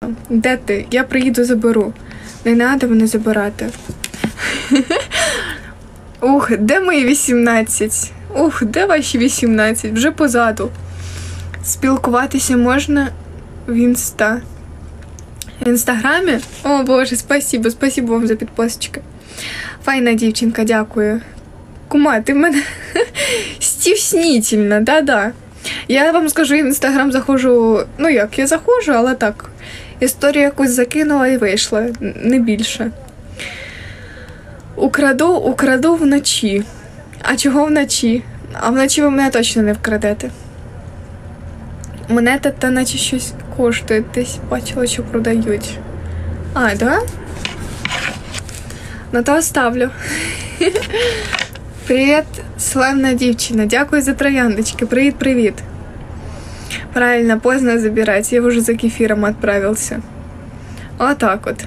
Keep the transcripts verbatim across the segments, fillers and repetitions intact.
Де ти? Я приїду, заберу. Не треба мене забирати. Ух, де мої вісімнадцять? Ух, де ваші вісімнадцять? Вже позаду. Спілкуватися можна в інста. В інстаграмі? О, Боже, спасибо, спасибо вам за підписочки. Файна дівчинка, дякую. Кума, ти в мене стіснительна, да-да. Я вам скажу, я в інстаграм заходжу, ну як, я заходжу, але так. Історію якусь закинула і вийшла, не більше. Украду, украду вночі. А чого вночі? А вночі ви мене точно не вкрадете. Монета та наче щось коштує, десь бачила, що продають. А, да? Ну то оставлю. Привіт, славна дівчина. Дякую за трояндочки. Привіт-привіт. Правильно, поздно забирать. Я уже за кефиром отправился. Вот так вот.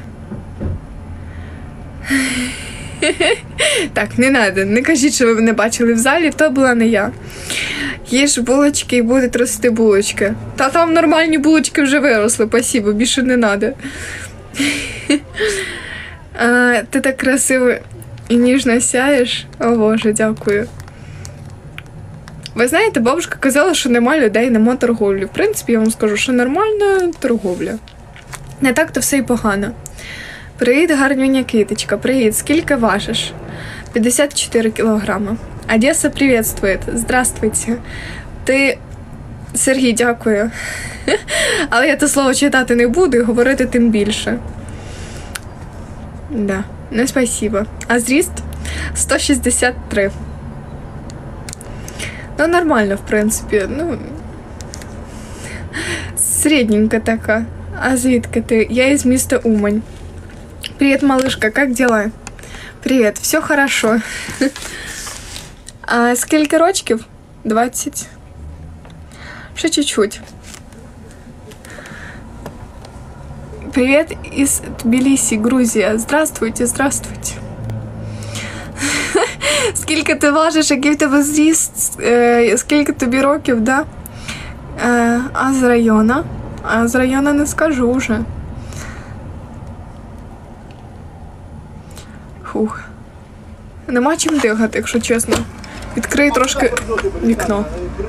Так, не надо. Не кажіть, що ви мене бачили в залі, то була не я. Їж булочки і будуть рости булочки. Та там нормальні булочки вже виросли, спасибо, більше не надо. А, ти так красиво і ніжно сяєш. О, Боже, дякую. Ви знаєте, бабушка казала, що нема людей, нема торговлі. В принципі, я вам скажу, що нормальна торговля. Не так-то все й погано. Привіт, гарнюня киточка. Привіт, скільки важиш? п'ятдесят чотири кілограми. Одеса приветствует. Здравствуйте. Ти... Сергій, дякую. Але я це слово читати не буду і говорити тим більше. Да, не спасибо. А зріст? сто шістдесят три. Ну, нормально, в принципі. Ну, средненька така. А звідки ти? Я із міста Умань. Привет, малышка, как дела? Привет, все хорошо. А скільки рочків? двадцять. Ще чуть-чуть. Привет из Тбилиси, Грузия. Здравствуйте, здравствуйте. Скільки ти важиш, який в тебе зріст, е, скільки тобі років, да? Е, а з району? А з району не скажу вже. Фух. Нема чим дихати, якщо чесно. Відкрию трошки вікно.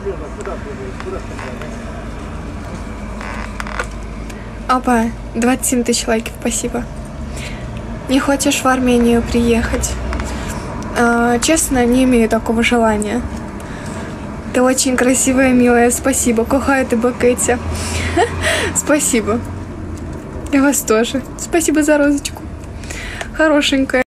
Опа, двадцать семь тысяч лайков, спасибо. Не хочешь в Армению приехать? Uh, честно, не имею такого желания. Ты очень красивая, милая, спасибо. Кохаю тебя, Катя. Спасибо. Я вас тоже. Спасибо за розочку. Хорошенькая.